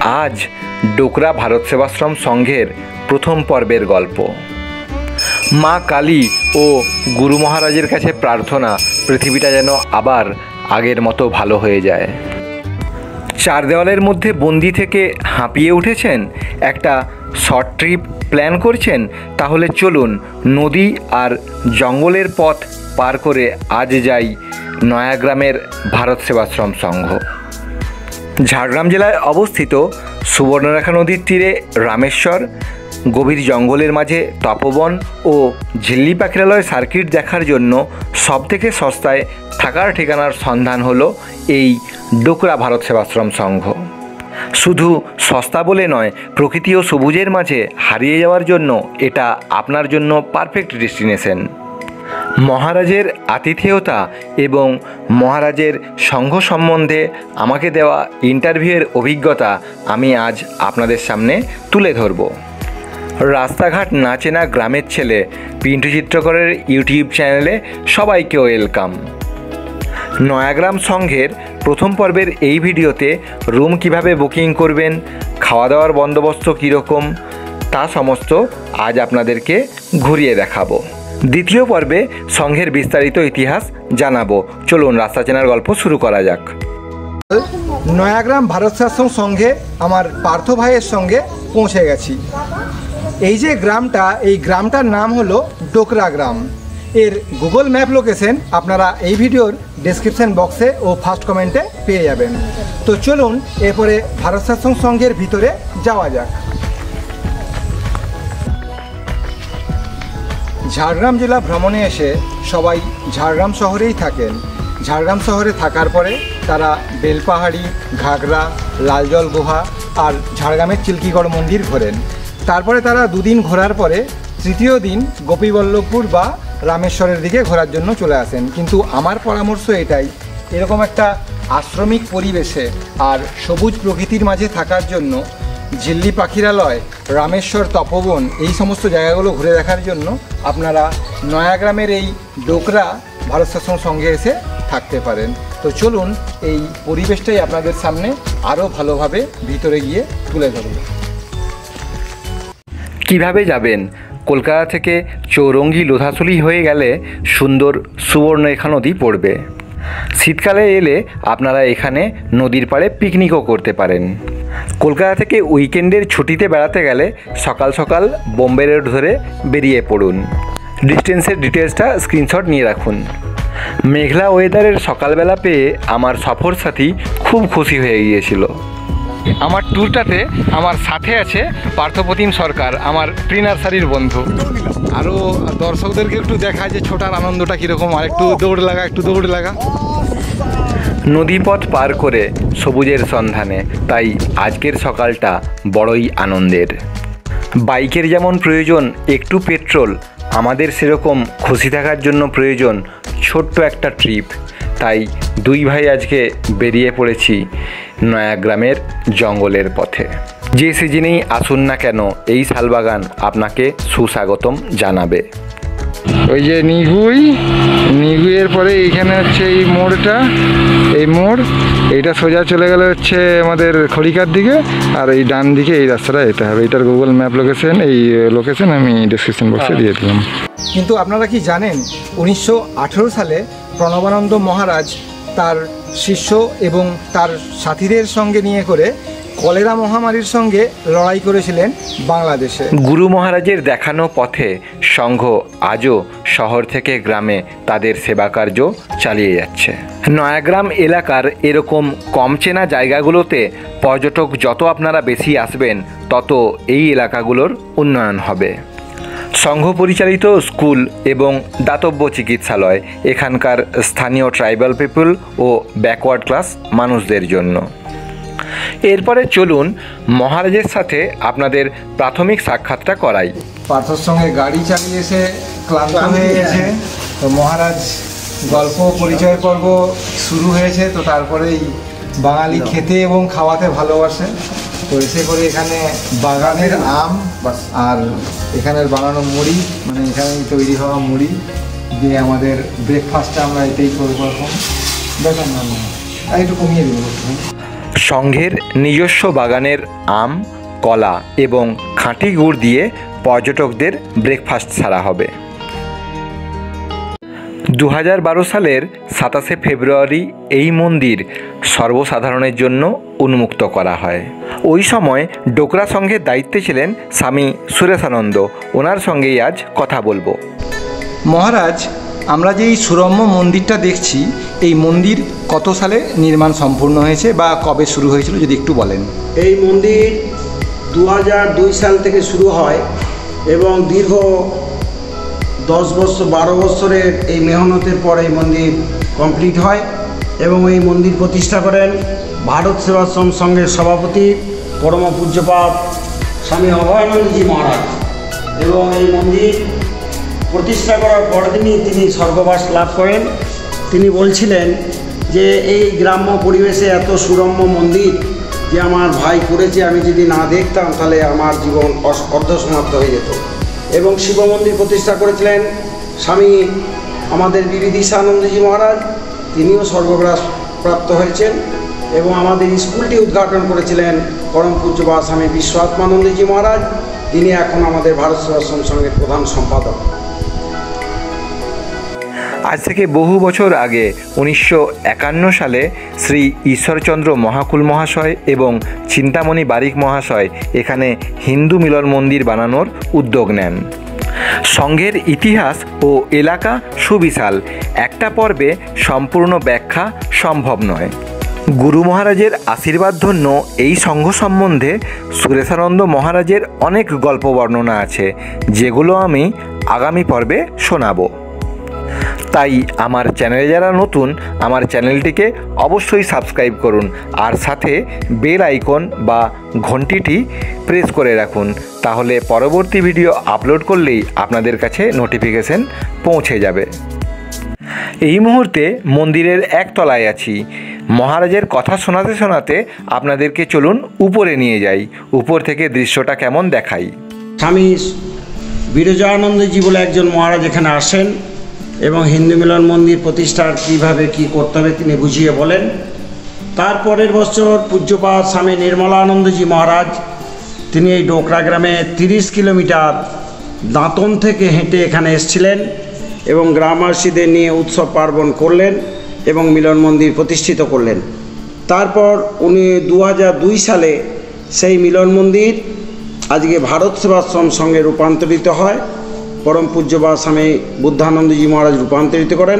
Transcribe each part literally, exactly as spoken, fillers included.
আজ ডোকরা ভারত সেবাশ্রম সংঘের প্রথম পর্বের গল্প। মা কালী ও গুরু মহারাজের কাছে প্রার্থনা পৃথিবীটা যেন আবার আগের মতো ভালো হয়ে যায়। চার দেওয়ালের মধ্যে বন্দি থেকে হাঁপিয়ে উঠেছেন, একটা শর্ট ট্রিপ প্ল্যান করছেন, তাহলে চলুন নদী আর জঙ্গলের পথ পার করে আজ যাই নয়াগ্রামের ভারত সেবাশ্রম সংঘ। ঝাড়গ্রাম জেলায় অবস্থিত সুবর্ণরেখা নদীর তীরে রামেশ্বর, গভীর জঙ্গলের মাঝে তপবন ও ঝিল্লি পাখিরালয় সার্কিট দেখার জন্য সবথেকে সস্তায় থাকার ঠিকানার সন্ধান হলো এই ডোকরা ভারত সেবাশ্রম সংঘ। শুধু সস্তা বলে নয়, প্রকৃতি ও সবুজের মাঝে হারিয়ে যাওয়ার জন্য এটা আপনার জন্য পারফেক্ট ডেস্টিনেশন। মহারাজের আতিথেয়তা এবং মহারাজের সংঘ সম্বন্ধে আমাকে দেওয়া ইন্টারভিউয়ের অভিজ্ঞতা আমি আজ আপনাদের সামনে তুলে ধরব। রাস্তাঘাট না চেনা গ্রামের ছেলে পিন্টু চিত্রকরের ইউটিউব চ্যানেলে সবাইকে ওয়েলকাম। নয়াগ্রাম সংঘের প্রথম পর্বের এই ভিডিওতে রুম কিভাবে বুকিং করবেন, খাওয়া দাওয়ার বন্দোবস্ত কীরকম, তা সমস্ত আজ আপনাদেরকে ঘুরিয়ে দেখাবো। দ্বিতীয় পর্বে সংঘের বিস্তারিত ইতিহাস জানাবো। চলুন রাস্তা চেনার গল্প শুরু করা যাক। নয়াগ্রাম ভারত সেবাশ্রম সংঘে আমার পার্থ ভাইয়ের সঙ্গে পৌঁছে গেছি। এই যে গ্রামটা, এই গ্রামটার নাম হলো ডোকরা গ্রাম। এর গুগল ম্যাপ লোকেশন আপনারা এই ভিডিওর ডেসক্রিপশন বক্সে ও ফার্স্ট কমেন্টে পেয়ে যাবেন। তো চলুন এরপরে ভারত সেবাশ্রম সংঘের ভিতরে যাওয়া যাক। ঝাড়গ্রাম জেলা ভ্রমণে এসে সবাই ঝাড়গ্রাম শহরেই থাকেন। ঝাড়গ্রাম শহরে থাকার পরে তারা বেলপাহাড়ি, ঘাগরা, লালজল গুহা আর ঝাড়গ্রামের চিল্কিগড় মন্দির ঘোরেন। তারপরে তারা দুদিন ঘোরার পরে তৃতীয় দিন গোপীবল্লভপুর বা রামেশ্বরের দিকে ঘোরার জন্য চলে আসেন। কিন্তু আমার পরামর্শ এটাই, এরকম একটা আশ্রমিক পরিবেশে আর সবুজ প্রকৃতির মাঝে থাকার জন্য ঝিল্লি পাখিরালয়, রামেশ্বর, তপবন এই সমস্ত জায়গাগুলো ঘুরে দেখার জন্য আপনারা নয়াগ্রামের এই ডোকরা ভারত সেবাশ্রম সংঘে এসে থাকতে পারেন। তো চলুন এই পরিবেশটাই আপনাদের সামনে আরও ভালোভাবে ভিতরে গিয়ে তুলে ধরব। কিভাবে যাবেন? কলকাতা থেকে চৌরঙ্গি লোধাশুলি হয়ে গেলে সুন্দর সুবর্ণরেখা নদী পড়বে। শীতকালে এলে আপনারা এখানে নদীর পাড়ে পিকনিকও করতে পারেন। কলকাতা থেকে উইকেন্ডের ছুটিতে বেড়াতে গেলে সকাল সকাল বোম্বে রোড ধরে বেরিয়ে পড়ুন। ডিস্টেন্সের ডিটেলসটা স্ক্রিনশট নিয়ে রাখুন। মেঘলা ওয়েদারের সকালবেলা পেয়ে আমার সফর সাথী খুব খুশি হয়ে গিয়েছিল। আমার ট্যুরটাতে আমার সাথে আছে পার্থপ্রতিম সরকার, আমার প্রি নার্সারির বন্ধু। আরও দর্শকদেরকে একটু দেখা যে ছোটার আনন্দটা কীরকম, আর একটু দৌড় লাগা একটু দৌড় লাগা নদীপথ পার করে সবুজের সন্ধানে। তাই আজকের সকালটা বড়ই আনন্দের। বাইকের যেমন প্রয়োজন একটু পেট্রোল, আমাদের সেরকম খুশি থাকার জন্য প্রয়োজন ছোট্ট একটা ট্রিপ। তাই দুই ভাই আজকে বেরিয়ে পড়েছি নয়াগ্রামের জঙ্গলের পথে। যে সিজনেই আসুন না কেন এই শালবাগান আপনাকে সুস্বাগতম জানাবে। ওই যে নিগুই, নিগুইয়ের পরে এইখানে হচ্ছে এই মোড়টা, এই মোড় এইটা সোজা চলে গেলে হচ্ছে আমাদের খড়িকার দিকে, আর এই ডান দিকে এই রাস্তাটা যেতে হবে। এটার গুগল ম্যাপ লোকেশন, এই লোকেশন আমি ডিসক্রিপশন বক্সে দিয়ে দিলাম। কিন্তু আপনারা কি জানেন, উনিশশো আঠেরো সালে প্রণবানন্দ মহারাজ তার শিষ্য এবং তার সাথীদের সঙ্গে নিয়ে করে কলেরা মহামারীর সঙ্গে লড়াই করেছিলেন বাংলাদেশে। গুরু মহারাজের দেখানো পথে সংঘ আজও শহর থেকে গ্রামে তাদের সেবা কার্য চালিয়ে যাচ্ছে। নয়াগ্রাম এলাকার এরকম কম চেনা জায়গাগুলোতে পর্যটক যত আপনারা বেশি আসবেন, তত এই এলাকাগুলোর উন্নয়ন হবে। সংঘ পরিচালিত স্কুল এবং দাতব্য চিকিৎসালয় এখানকার স্থানীয় ট্রাইবাল পিপল ও ব্যাকওয়ার্ড ক্লাস মানুষদের জন্য। এরপরে চলুন মহারাজের সাথে আপনাদের প্রাথমিক সাক্ষাৎটা করাই। পার্থর সঙ্গে গাড়ি চালিয়ে এসে ক্লান্ত হয়ে গেছে, তো মহারাজ গল্প পরিচয় পর্ব শুরু হয়েছে। তো তারপরেই বাঙালি খেতে এবং খাওয়াতে ভালোবাসে, তো এসে করে এখানে বাগানের আম আর এখানের বানানো মুড়ি, মানে এখানেই তৈরি হওয়া মুড়ি দিয়ে আমাদের ব্রেকফাস্টটা আমরা এটাই করবো এখন। দেখেন না, একটু কমিয়ে দেবো। সংঘের নিজস্ব বাগানের আম, কলা এবং খাঁটি গুড় দিয়ে পর্যটকদের ব্রেকফাস্ট ছাড়া হবে। দু হাজার বারো সালের সাতাশে ফেব্রুয়ারি এই মন্দির সর্বসাধারণের জন্য উন্মুক্ত করা হয়। ওই সময় ডোকরা সংঘের দায়িত্বে ছিলেন স্বামী সুরেশানন্দ। ওনার সঙ্গেই আজ কথা বলবো। মহারাজ, আমরা যে এই সুরম্য মন্দিরটা দেখছি, এই মন্দির কত সালে নির্মাণ সম্পূর্ণ হয়েছে বা কবে শুরু হয়েছিল যদি একটু বলেন। এই মন্দির দু হাজার দুই সাল থেকে শুরু হয় এবং দীর্ঘ দশ বছর বারো বছরের এই মেহনতের পর এই মন্দির কমপ্লিট হয় এবং এই মন্দির প্রতিষ্ঠা করেন ভারত সেবাশ্রম সংঘের সভাপতি পরম পূজ্যপাদ স্বামী অভয়ানন্দজি মহারাজ। এবং এই মন্দির প্রতিষ্ঠা করার পরদিনই তিনি স্বর্গবাস লাভ করেন। তিনি বলছিলেন যে এই গ্রাম্য পরিবেশে এত সুরম্য মন্দির যে আমার ভাই করেছে, আমি যদি না দেখতাম তাহলে আমার জীবন অর্ধসমাপ্ত হয়ে যেত। এবং শিব মন্দির প্রতিষ্ঠা করেছিলেন স্বামী আমাদের বিবিদিশানন্দজি মহারাজ, তিনিও স্বর্গবাস প্রাপ্ত হয়েছেন। এবং আমাদের স্কুলটি উদ্ঘাটন করেছিলেন পরম পূজ্যপাদ স্বামী বিশ্বাত্মানন্দজি মহারাজ, তিনি এখন আমাদের ভারত সেবাশ্রম সংঘের প্রধান সম্পাদক। আজ থেকে বহু বছর আগে উনিশশো একান্ন সালে শ্রী ঈশ্বরচন্দ্র মহাকুল মহাশয় এবং চিন্তামণি বারিক মহাশয় এখানে হিন্দু মিলন মন্দির বানানোর উদ্যোগ নেন। সংঘের ইতিহাস ও এলাকা সুবিশাল, একটা পর্বে সম্পূর্ণ ব্যাখ্যা সম্ভব নয়। গুরু মহারাজের আশীর্বাদ ধন্য এই সংঘ সম্বন্ধে সুরেশানন্দ মহারাজের অনেক গল্প বর্ণনা আছে, যেগুলো আমি আগামী পর্বে শোনাবো। তাই আমার চ্যানেলে যারা নতুন, আমার চ্যানেলটিকে অবশ্যই সাবস্ক্রাইব করুন আর সাথে বেল আইকন বা ঘন্টিটি প্রেস করে রাখুন, তাহলে পরবর্তী ভিডিও আপলোড করলেই আপনাদের কাছে নোটিফিকেশন পৌঁছে যাবে। এই মুহূর্তে মন্দিরের একতলায় আছি। মহারাজের কথা শোনাতে শোনাতে আপনাদেরকে চলুন উপরে নিয়ে যাই, উপর থেকে দৃশ্যটা কেমন দেখাই। স্বামী বিরজানন্দজি বলে একজন মহারাজ এখানে আসেন এবং হিন্দু মিলন মন্দির প্রতিষ্ঠার কীভাবে কী করতে হবে তিনি বুঝিয়ে বলেন। তারপরের বছর পূজ্যপাদ স্বামী নির্মলানন্দজি মহারাজ তিনি এই ডোকরা গ্রামে তিরিশ কিলোমিটার দাঁতন থেকে হেঁটে এখানে এসেছিলেন এবং গ্রামবাসীদের নিয়ে উৎসব পার্বণ করলেন এবং মিলন মন্দির প্রতিষ্ঠিত করলেন। তারপর উনি দু হাজার দুই সালে সেই মিলন মন্দির আজকে ভারত সেবাশ্রম সংঘে রূপান্তরিত হয়। পরম পূজ্যপাদ স্বামী বুদ্ধানন্দজি মহারাজ রূপান্তরিত করেন।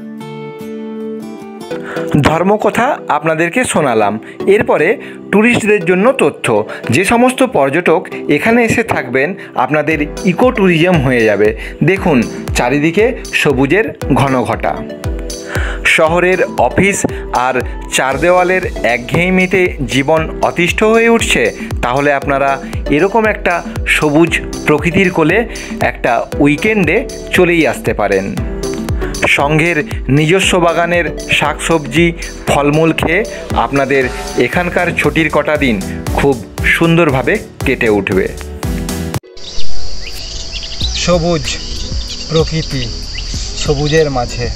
ধর্মকথা আপনাদেরকে শোনালাম। এরপরে ট্যুরিস্টদের জন্য তথ্য। যে সমস্ত পর্যটক এখানে এসে থাকবেন আপনাদের ইকো ট্যুরিজম হয়ে যাবে। দেখুন চারিদিকে সবুজের ঘনঘটা। শহরের অফিস আর চার দেওয়ালের একঘেয়েমিতে জীবন অতিষ্ঠ হয়ে উঠছে, তাহলে আপনারা এরকম একটা সবুজ প্রকৃতির কোলে একটা উইকেন্ডে চলেই আসতে পারেন। সংঘের নিজস্ব বাগানের শাকসবজি ফলমূল খেয়ে আপনাদের এখানকার ছুটির কটা দিন খুব সুন্দরভাবে কেটে উঠবে। সবুজ প্রকৃতি, সবুজের মাঝে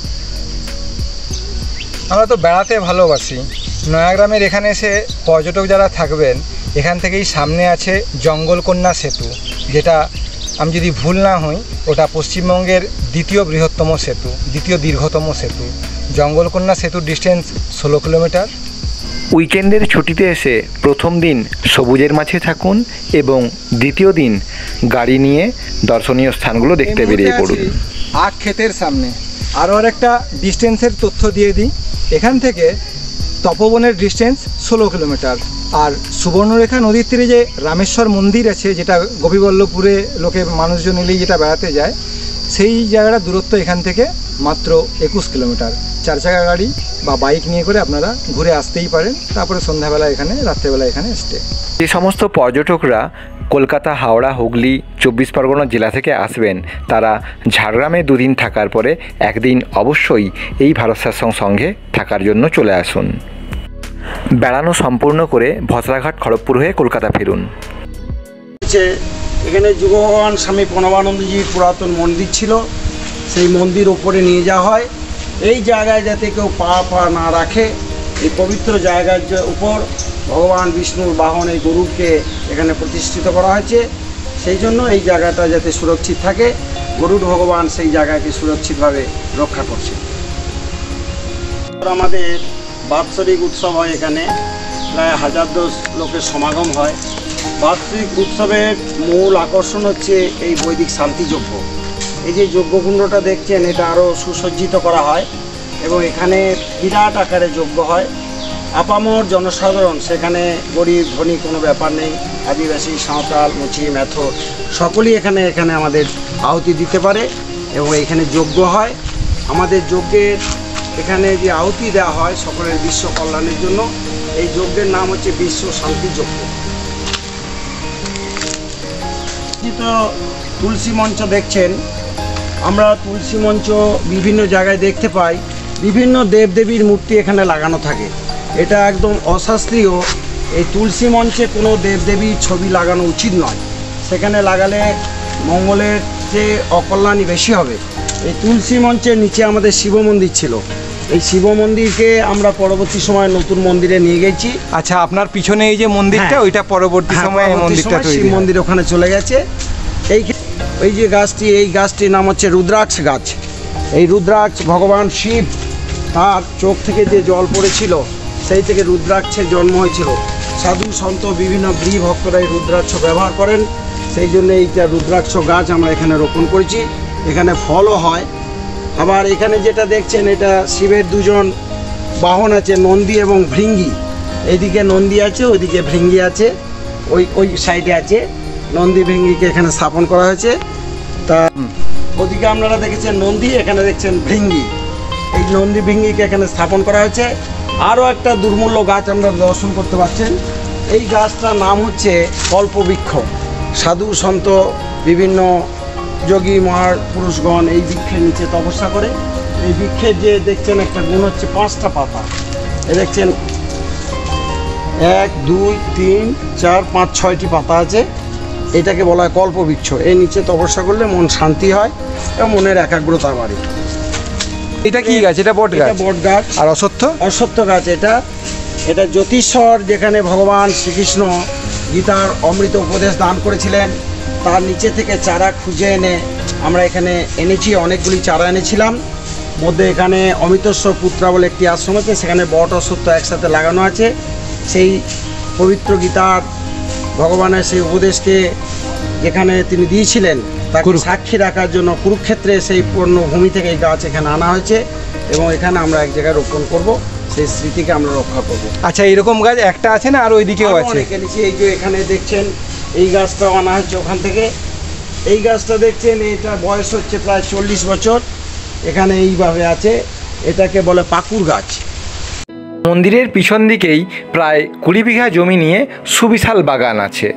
আমরা তো বেড়াতে ভালোবাসি। নয়াগ্রামের এখানে এসে পর্যটক যারা থাকবেন, এখান থেকেই সামনে আছে জঙ্গলকন্যা সেতু, যেটা আমি যদি ভুল না হই ওটা পশ্চিমবঙ্গের দ্বিতীয় বৃহত্তম সেতু, দ্বিতীয় দীর্ঘতম সেতু। জঙ্গলকন্যা সেতুর ডিস্টেন্স ষোলো কিলোমিটার। উইকেন্ডের ছুটিতে এসে প্রথম দিন সবুজের মাঝে থাকুন এবং দ্বিতীয় দিন গাড়ি নিয়ে দর্শনীয় স্থানগুলো দেখতে বেরিয়ে পড়ুন। আখ ক্ষেতের সামনে আরও আরেকটা ডিস্টেন্সের তথ্য দিয়ে দিই। এখান থেকে তপবনের ডিস্টেন্স ষোলো কিলোমিটার। আর সুবর্ণরেখা নদীর তীরে যে রামেশ্বর মন্দির আছে, যেটা গোপীবল্লভপুরে লোকে মানুষজন এলেই যেটা বেড়াতে যায়, সেই জায়গাটা দূরত্ব এখান থেকে মাত্র একুশ কিলোমিটার। চার চাকা গাড়ি বা বাইক নিয়ে করে আপনারা ঘুরে আসতেই পারেন। তারপরে সন্ধ্যাবেলা এখানে, রাত্রেবেলা এখানে স্টে। যে সমস্ত পর্যটকরা কলকাতা, হাওড়া, হুগলি, চব্বিশ পরগনা জেলা থেকে আসবেন, তারা ঝাড়গ্রামে দুদিন থাকার পরে একদিন অবশ্যই এই ভারত সেবাশ্রম সংঘে থাকার জন্য চলে আসুন। বেড়ানো সম্পূর্ণ করে ভসরাঘাট খড়গপুর হয়ে কলকাতা ফিরুন। এখানে যুগভগবান স্বামী প্রণবানন্দজির পুরাতন মন্দির ছিল, সেই মন্দির ওপরে নিয়ে যাওয়া হয়। এই জায়গায় যাতে কেউ পা পা না রাখে এই পবিত্র জায়গার উপর ভগবান বিষ্ণুর বাহন এই গরুকে এখানে প্রতিষ্ঠিত করা হয়েছে। সেই জন্য এই জায়গাটা যাতে সুরক্ষিত থাকে, গরুড় ভগবান সেই জায়গাকে সুরক্ষিতভাবে রক্ষা করছে। আমাদের বাৎসরিক উৎসব হয়, এখানে প্রায় হাজার দশ লোকের সমাগম হয়। বাৎসরিক উৎসবের মূল আকর্ষণ হচ্ছে এই বৈদিক শান্তিযজ্ঞ। এই যে যজ্ঞকুণ্ডটা দেখছেন, এটা আরও সুসজ্জিত করা হয় এবং এখানে বিরাট আকারে যজ্ঞ হয়। আপামর জনসাধারণ, সেখানে গরিব ধনী কোনো ব্যাপার নেই, আদিবাসী, সাঁওতাল, মুচি, মেথর সকলেই এখানে এখানে আমাদের আহুতি দিতে পারে এবং এখানে যজ্ঞ হয়। আমাদের যজ্ঞের এখানে যে আহুতি দেওয়া হয় সকলের বিশ্ব কল্যাণের জন্য, এই যজ্ঞের নাম হচ্ছে বিশ্ব শান্তি যজ্ঞ। তো তুলসী মঞ্চ দেখছেন, আমরা তুলসী মঞ্চ বিভিন্ন জায়গায় দেখতে পাই, বিভিন্ন দেবদেবীর মূর্তি এখানে লাগানো থাকে। এটা একদম অশাস্ত্রীয়। এই তুলসী মঞ্চে কোনো দেবদেবীর ছবি লাগানো উচিত নয়, সেখানে লাগালে মঙ্গলের যে অকল্যাণই বেশি হবে। এই তুলসী মঞ্চের নিচে আমাদের শিব মন্দির ছিল, এই শিব মন্দিরকে আমরা পরবর্তী সময় নতুন মন্দিরে নিয়ে গেছি। আচ্ছা, আপনার পিছনে এই যে মন্দিরটা, হ্যাঁ, ওইটা পরবর্তী হ্যাঁ, সময়ে পরবর্তী মন্দিরটা সময় তৈরি শিব হয়। মন্দির ওখানে চলে গেছে। এই এই যে গাছটি, এই গাছটির নাম হচ্ছে রুদ্রাক্ষ গাছ। এই রুদ্রাক্ষ ভগবান শিব, তার চোখ থেকে যে জল পড়েছিল সেই থেকে রুদ্রাক্ষের জন্ম হয়েছিল। সাধু সন্ত বিভিন্ন ব্রী ভক্তরা এই রুদ্রাক্ষ ব্যবহার করেন, সেই জন্য এইটা রুদ্রাক্ষ গাছ আমরা এখানে রোপণ করেছি। এখানে ফলও হয়। আবার এখানে যেটা দেখছেন, এটা শিবের দুজন বাহন আছে, নন্দী এবং ভৃঙ্গি। এইদিকে নন্দী আছে, ওইদিকে ভৃঙ্গি আছে, ওই ওই সাইডে আছে নন্দী ভৃঙ্গিকে এখানে স্থাপন করা হয়েছে। তা ওদিকে আপনারা দেখেছেন নন্দী, এখানে দেখছেন ভৃঙ্গি। এই নন্দী ভৃঙ্গিকে এখানে স্থাপন করা হয়েছে। আরও একটা দুর্মূল্য গাছ আমরা দর্শন করতে পারছেন, এই গাছটার নাম হচ্ছে কল্পবৃক্ষ। সাধু সন্ত বিভিন্ন যোগী মহাপুরুষগণ এই বৃক্ষের নিচে তপস্যা করে। এই বৃক্ষের যে দেখছেন একটা গুণ হচ্ছে পাঁচটা পাতা, এ দেখছেন এক দুই তিন চার পাঁচ ছয়টি পাতা আছে, এটাকে বলা হয় কল্পবৃক্ষ। এর নিচে তপস্যা করলে মন শান্তি হয় এবং মনের একাগ্রতা বাড়ে। এটা কি গাছ? এটা বট গাছ। বট গাছ। আর অশ্বত্থ? অশ্বত্থ গাছ। এটা এটা জ্যোতিষর, যেখানে ভগবান শ্রীকৃষ্ণ গীতার অমৃত উপদেশ দান করেছিলেন, তার নিচে থেকে চারা খুঁজে এনে আমরা এখানে এনেছি। অনেকগুলি চারা এনেছিলাম। মধ্যে এখানে অমৃতস্বর পুত্রা বলে একটি আশ্রম আছে, সেখানে বট অশ্বত্থ একসাথে লাগানো আছে। সেই পবিত্র গীতার ভগবানের সেই উপদেশকে যেখানে তিনি দিয়েছিলেন তাকে সাক্ষী রাখার জন্য কুরুক্ষেত্রে সেই পূর্ণ ভূমি থেকে এই গাছ এখানে আনা হয়েছে এবং এখানে আমরা এক জায়গায় রোপণ করব, সেই স্মৃতিকে আমরা রক্ষা করব। আচ্ছা, এরকম গাছ একটা আছে না আর ওইদিকেও আছে? এই যে এখানে দেখছেন এই গাছটাও আনা হচ্ছে ওখান থেকে। এই গাছটা দেখছেন, এটা বয়স হচ্ছে প্রায় চল্লিশ বছর, এখানে এইভাবে আছে। এটাকে বলে পাকুর গাছ। মন্দিরের পিছন দিকেই প্রায় কুড়ি বিঘা জমি নিয়ে সুবিশাল বাগান আছে।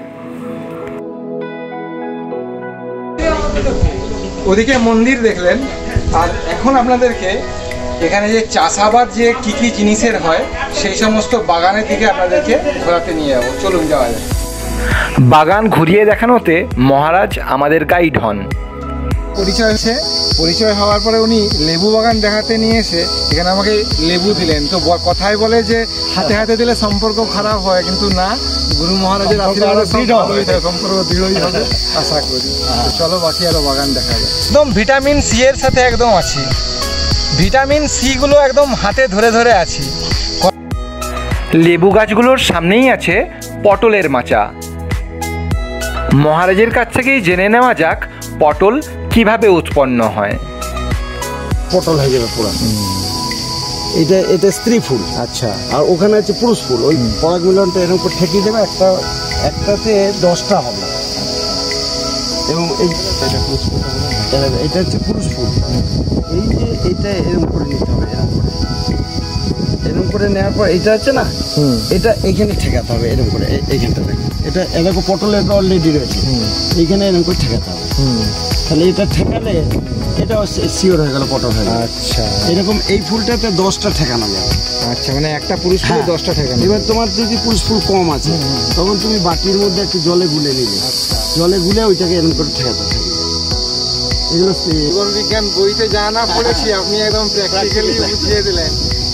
ওদিকে মন্দির দেখলেন, আর এখন আপনাদেরকে এখানে যে চাষাবাদ যে কী কী জিনিসের হয় সেই সমস্ত বাগানের দিকে আপনাদেরকে ঘোরাতে নিয়ে যাবো। চলুন যাওয়া যায়। বাগান ঘুরিয়ে দেখানোতে মহারাজ আমাদের গাইড হন। পরিচয় হয়েছে, পরিচয় হওয়ার পরে উনি লেবু বাগান দেখাতে নিয়ে এসে এখানে আমাকে লেবু দিলেন। তো কথায় বলে যে হাতে হাতে দিলে সম্পর্ক খারাপ হয়, কিন্তু না, গুরু মহারাজের আশীর্বাদে সম্পর্ক দৃঢ়ই হবে আশা করি। চলো বাকি আরো বাগান দেখা যায়। একদম ভিটামিন সি এর সাথে একদম আছি, ভিটামিন সি গুলো একদম হাতে ধরে ধরে আছি। লেবু গাছগুলোর সামনেই আছে পটলের মাচা। মহারাজের কাছ থেকেই জেনে নেওয়া যাক পটল কিভাবে উৎপন্ন হয়। পটল হয়ে যাবে পুরো। এটা এটা স্ত্রী ফুল। আচ্ছা। আর ওখানে আছে পুরুষ ফুল। ওই পরাগ মিলনটা এরকম করে ঠেকিয়ে দেবে, একটা একটাতে দশটা হবে এবং এই এটা হচ্ছে পুরুষ ফুল। এই যে এটা এরকম করে নিতে হবে, এরকম করে এরকম করে নেওয়ার পর এটা আছে না, এটা এইখানে ঠেকাতে হবে এরকম করে। এইখানটা দেখো, এটা এরকম পটলের অলরেডি রয়েছে, এইখানে এরকম করে ঠেকাতে হবে। তাহলে এটা ঠেকালে এটা শিওর হয়ে গেল পটল হয়ে গেল। আচ্ছা, এরকম এই ফুলটাতে দশটা ঠেকানো যাবে। আচ্ছা, মানে একটা পুরুষ ফুল দশটা ঠেকানো। এবার তোমার যদি পুরুষ ফুল কম আছে তখন তুমি বাটির মধ্যে একটু জলে গুলে নিলে, জলে গুলে ওইটাকে এরকম করে ঠেকাতে থাকবে। এগুলো জীবন বিজ্ঞান বইতে যা না পড়েছি আপনি একদম প্র্যাকটিক্যালি বুঝিয়ে দিলেন।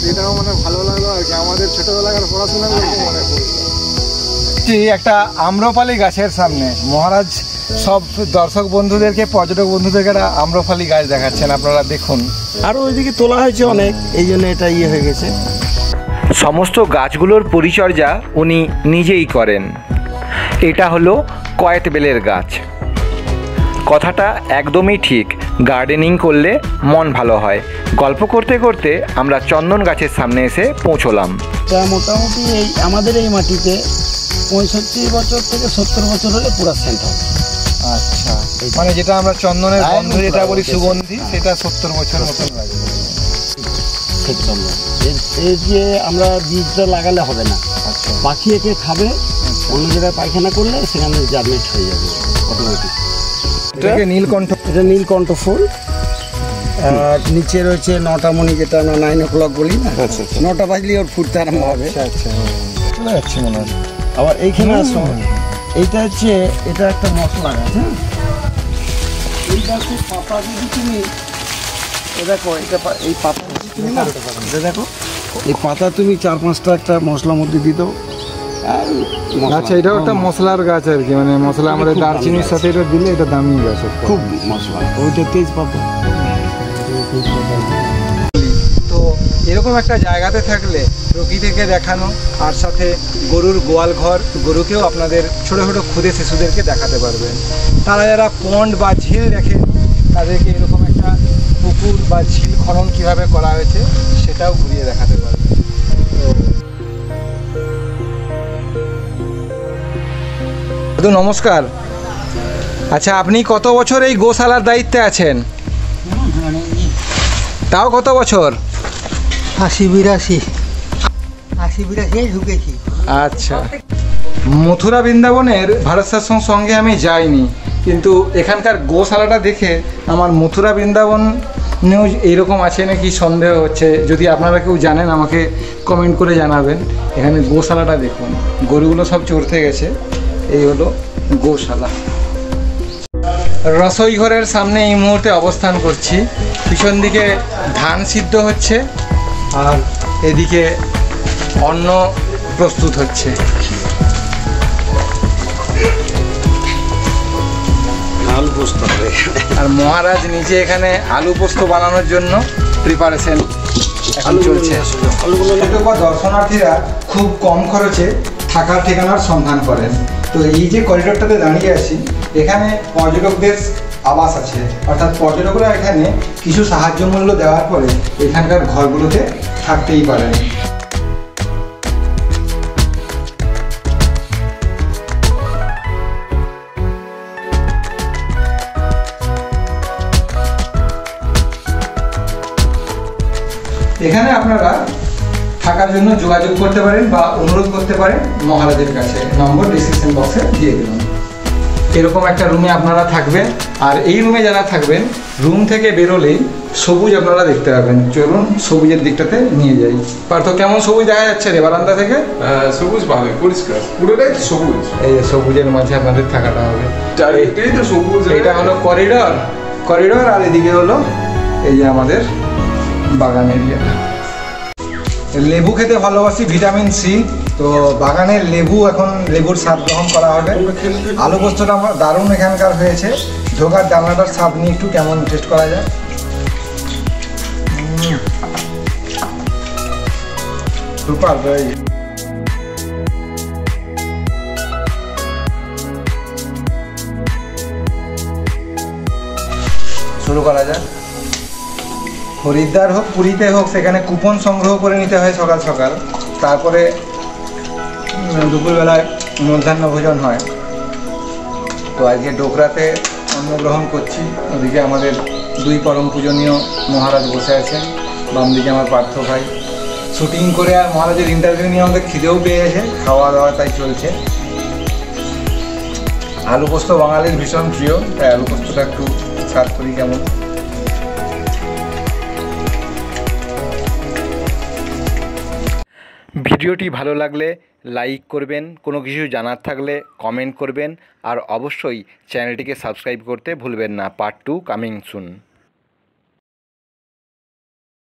এটাও মানে ভালো লাগলো আর কি, আমাদের ছোটবেলাকার পড়াশোনা মনে পড়লো। একটা আম্রপালি গাছের সামনে মহারাজ সব দর্শক বন্ধুদেরকে, পর্যটক বন্ধুদেরকে একটা আম্রপালি গাছ দেখাচ্ছেন, আপনারা দেখুন। আরও ওইদিকে তোলা হয়েছে অনেক, এই জন্য এটা ইয়ে হয়ে গেছে। সমস্ত গাছগুলোর পরিচর্যা উনি নিজেই করেন। এটা হলো কয়েত বেলের গাছ। কথাটা একদমই ঠিক, গার্ডেনিং করলে মন ভালো হয়। গল্প করতে করতে আমরা চন্দন গাছের সামনে এসে পৌঁছলাম। এটা মোটামুটি এই আমাদের এই মাটিতে পঁয়ষট্টি বছর থেকে সত্তর বছর হলে পুরা সেন্ট হবে। আচ্ছা, মানে যেটা আমরা চন্দনের গন্ধ যেটা বলি সুগন্ধি, সেটা সত্তর বছর মতন লাগে। এর যে আমরা বীজটা লাগালে হবে না, পাখি একে খাবে, অন্য জায়গায় পায়খানা করলে সেখানে জার্মেট হয়ে যাবে অটোমেটিক। এটাকে নীলকণ্ঠ, এটা নীলকণ্ঠ ফুল। আর নিচে রয়েছে নটা মণি, যেটা আমরা নাইন ও ক্লক বলি না, নটা বাজলে ওর ফুটতে আরম্ভ হবে। আচ্ছা আচ্ছা, চলে যাচ্ছে মনে হয়। আবার এইখানে আসো, এইটা হচ্ছে এটা একটা মশলা গাছ। হ্যাঁ, এই গাছের পাতা যদি তুমি দেখো, এটা এই পাতা তুমি না, এটা দেখো, এই পাতা তুমি চার পাঁচটা একটা মশলার মধ্যে দিয়ে দাও। আচ্ছা, এটাও একটা মশলার গাছ আর কি, মানে মশলা আমাদের দারচিনির সাথে এটা দিলে এটা দামি গাছ, খুব মশলা। ওইটা তেজপাতা। তো এরকম একটা জায়গাতে থাকলে প্রকৃতিকে দেখানো আর সাথে গরুর গোয়াল ঘর, গরুকেও আপনাদের ছোটো ছোটো ক্ষুদে শিশুদেরকে দেখাতে পারবেন। তারা যারা পন্ড বা ঝিল দেখেন, তাদেরকে এরকম একটা পুকুর বা ঝিল খনন কীভাবে করা হয়েছে সেটাও ঘুরিয়ে দেখাতে পারবেন। দাদু নমস্কার। আচ্ছা, আপনি কত বছর এই গোশালার দায়িত্বে আছেন? তাও কত বছর? আশি বিরাশি আশি বিরাশি ঢুকেছি। আচ্ছা, মথুরা বৃন্দাবনের ভারত সেবাশ্রম সঙ্গে আমি যাইনি, কিন্তু এখানকার গোশালাটা দেখে আমার মথুরা বৃন্দাবন নিউজ এইরকম আছে নাকি সন্দেহ হচ্ছে। যদি আপনারা কেউ জানেন আমাকে কমেন্ট করে জানাবেন। এখানে গোশালাটা দেখুন, গরুগুলো সব চড়তে গেছে। এই হলো গোশালা। রসোই ঘরের সামনে এই মুহূর্তে অবস্থান করছি। পিছন দিকে ধান সিদ্ধ হচ্ছে আর এদিকে অন্ন প্রস্তুত হচ্ছে। আলু পোস্ত হবে। আর মহারাজ নিচে এখানে আলু পোস্ত বানানোর জন্য প্রিপারেশন এখন চলছে। দর্শনার্থীরা খুব কম খরচে থাকার ঠিকানার সন্ধান করেন। তো এই যে করিডোরটাতে দাঁড়িয়ে আছি, এখানে পর্যটকদের আবাস আছে, অর্থাৎ পর্যটকরা এখানে কিছু সাহায্য মূল্য দেওয়ার পরে এখানকার ঘরগুলোতে থাকতেই পারেন। এখানে আপনারা থাকার জন্য যোগাযোগ করতে পারেন বা অনুরোধ করতে পারেন মহারাজের কাছে। নম্বর ডিসক্রিপশন বক্সে দিয়ে দিলাম। এরকম একটা রুমে আপনারা থাকবেন। আর এই রুমে যারা থাকবেন, রুম থেকে বেরোলেই সবুজ আপনারা দেখতে পাবেন। চলুন সবুজের দিকটাতে নিয়ে যাই। পার্থ, কেমন সবুজ দেখা যাচ্ছে রে বারান্দা থেকে? সবুজ ভালো, পরিষ্কার, পুরোটাই সবুজ। এই যে সবুজের মাঝে আপনাদের থাকাটা হবে। চারিদিকেই তো সবুজ। এটা হলো করিডর করিডর আর এদিকে হলো এই যে আমাদের বাগান এরিয়া। লেবু খেতে ভালোবাসি, ভিটামিন সি। তো বাগানের লেবু, এখন লেবুর স্বাদ গ্রহণ করা হবে। আলু পোস্তটা আমার দারুণ এখানকার হয়েছে। ঢোকার জানলাটার স্বাদ নিয়ে একটু কেমন টেস্ট করা যায়। সুপার। শুরু করা যায়। হরিদ্বার হোক, পুরীতে হোক, সেখানে কুপন সংগ্রহ করে নিতে হয় সকাল সকাল। তারপরে দুপুরবেলায় মধ্যাহ্ন ভোজন হয়। তো আজকে ডোকরাতে অন্ন গ্রহণ করছি। ওদিকে আমাদের দুই পরম পূজনীয় মহারাজ বসে আছেন, বাম দিকে আমার পার্থ ভাই। শুটিং করে আর মহারাজের ইন্টারভিউ নিয়ে আমাদের খিদেও পেয়ে গেছে, খাওয়া দাওয়া তাই চলছে। আলু পোস্ত বাঙালির ভীষণ প্রিয়, তাই আলু পোস্তটা একটু স্বাদ করি কেমন। ভিডিওটি ভালো লাগলে লাইক করবেন, কোনো কিছু জানার থাকলে কমেন্ট করবেন, আর অবশ্যই চ্যানেলটিকে সাবস্ক্রাইব করতে ভুলবেন না। পার্ট টু কামিং সুন।